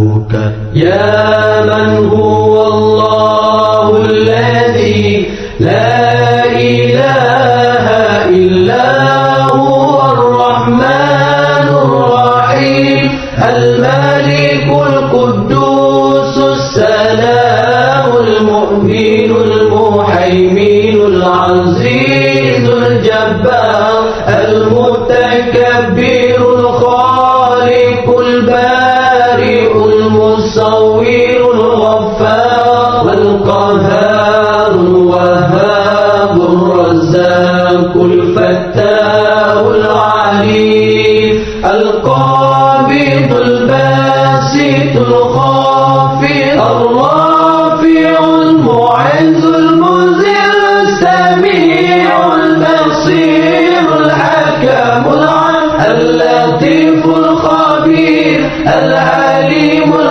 أسألك يا من هو الله الذي لا إله إلا هو الرحمن الرحيم الملك القدوس السلام المؤمن المهيمن العزيز الجبار المتكبر الخالق البارئ المصور الغفار القهار الوهاب الرزاق الفتاح العليم القابض الباسط الخافض الرافع المعز المذل السميع البصير الحكم العليم اللطيف الخبير العليم